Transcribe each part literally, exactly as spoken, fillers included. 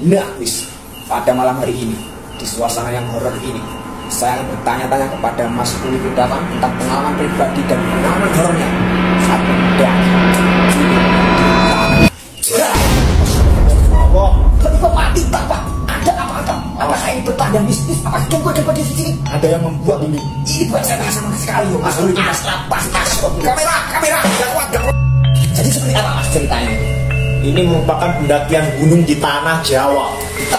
Nah, wis pada malam hari ini di suasana yang horor ini, saya akan bertanya-tanya kepada Mas Uli Gunawan tentang pengalaman pribadi dan pengalaman horornya saat mendaki. Wah, kenapa mati tak Pak? Ada apa-apa? Apakah ini petanda mistis? Apa gempa-gempa di sini? Ada yang membuat ini. Ini buat saya sama sekali. Mas Uli Gunawan, pas kamera, kamera, gawat, gawat. Jadi seperti apa Mas ceritanya? Ini merupakan pendakian gunung di tanah Jawa.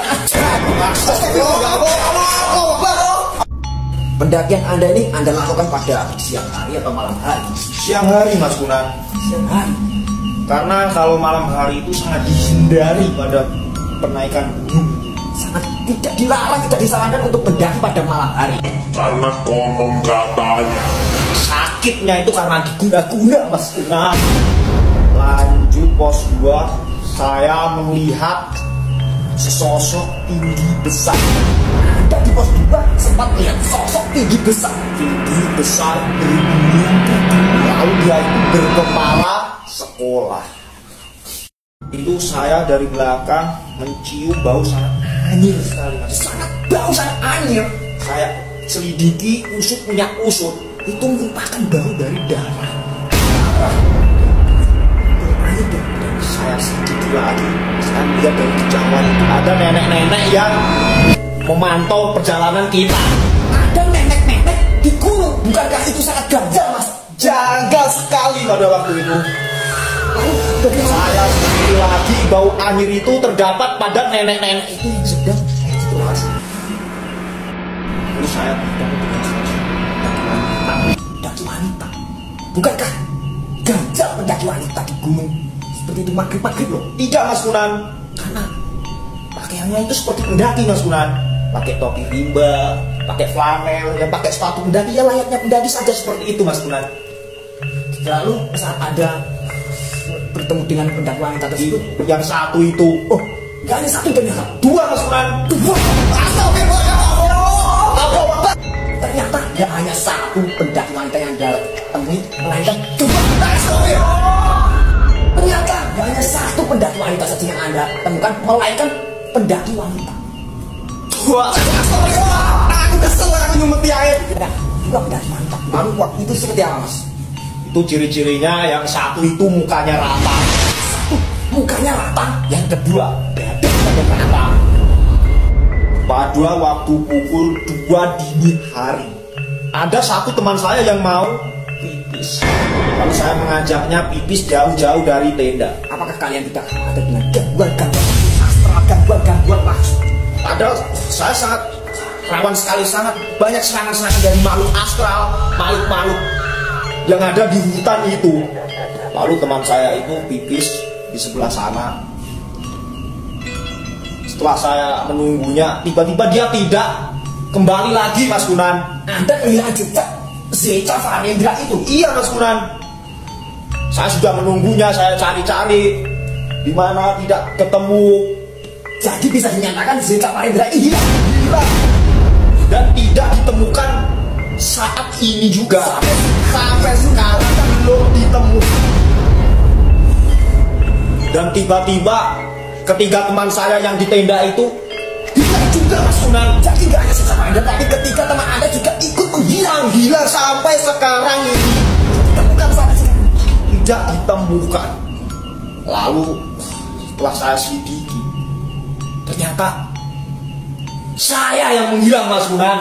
Pendakian Anda ini Anda lakukan pada siang hari atau malam hari? Siang hari, Mas Kunan. Siang hari. Karena kalau malam hari itu sangat dihindari pada penaikan gunung. Sangat tidak dilarang, tidak disarankan untuk mendaki pada malam hari. Karena konon katanya Sakitnya itu karena diguna-guna, Mas Kunan. Lanjut pos dua, saya melihat sesosok tinggi besar. Anda di pos dua sempat lihat sosok tinggi besar. Tinggi besar berbulu, lalu dia itu berkepala sekolah. Itu saya dari belakang mencium bau sangat anyir sekali, Mas. Sangat bau, sangat anyir. Saya selidiki, usut punya usut. Itu merupakan bau dari darah. Saya sedikit lagi, saya lihat dari kejauhan itu ada nenek-nenek yang memantau perjalanan kita. Ada nenek-nenek di gunung. Bukankah itu sangat ganjal, Mas? Janggal sekali pada waktu itu. Saya sedikit lagi, bau anyir itu terdapat pada nenek-nenek itu yang sedang eksplorasi. Lalu saya bertemu dengan wanita. Pendaki wanita. Bukankah ganjal pendaki wanita di gunung? Seperti itu maghrib-maghrib loh. Tidak, Mas Kunan. Karena Pakaiannya itu seperti pendaki, Mas Kunan. Pakai topi rimba, pakai flanel, dan pakai sepatu pendaki. Ya layaknya pendaki saja seperti itu, Mas Kunan. lalu saat ada bertemu dengan pendaki wanita tersebut, Yang satu itu, oh, gak hanya satu ternyata. dua, Mas Kunan. Dua. Ternyata gak hanya satu pendaki wanita yang Anda temui, melainkan dua. Ternyata gak hanya satu pendaki wanita saja yang Anda temukan, melainkan pendaki wanita. Wah, aku kesel, aku nyumeti air. Nah, dua pendaki wanita. Lalu waktu itu seperti apa, Mas? Itu ciri-cirinya, yang satu itu mukanya rata. Satu, mukanya rata. Yang kedua, dadanya rata. Pada waktu pukul dua dini hari, ada satu teman saya yang mau pipis. Lalu saya mengajaknya pipis jauh-jauh dari tenda. Apakah kalian tidak ada dengan gangguan-gangguan astral, gangguan-gangguan maksud? Padahal saya sangat rawan sekali, sangat banyak serangan-serangan dari makhluk astral, makhluk-makhluk yang ada di hutan itu. Lalu teman saya itu pipis di sebelah sana. Setelah saya menunggunya, tiba-tiba dia tidak kembali lagi, Mas Kunan. Anda kehilangan jejak Zeca Farendra itu? Iya, Mas Kunan. Saya sudah menunggunya, saya cari-cari di mana tidak ketemu. Jadi bisa dinyatakan Zeca Farendra ini Hilang dan tidak ditemukan saat ini juga. Sampai, sampai sekarang belum ditemukan. Dan tiba-tiba ketiga teman saya yang di tenda itu hilang juga, Mas Kunan. Jadi gak hanya Zeca Farendra, tapi ketika teman Anda juga ikut menghilang. Hilang sampai sekarang ini. Ditemukan sampai sekarang. Tidak ditemukan. Lalu setelah saya selidiki, ternyata saya yang menghilang, Mas Kunan.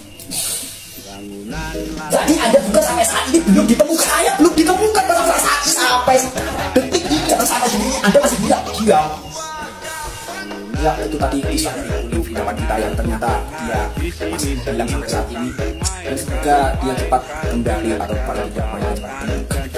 Jadi Anda juga sampai saat ini belum ditemukan. Saya belum ditemukan sampai saat ini. Sampai detik ini dan sampai sini Anda masih hilang. Hilang. Ya, itu tadi kisah dari Uli Gunawan kita yang ternyata dia masih hilang sampai saat ini. Dan semoga dia cepat kembali atau pada tidak banyak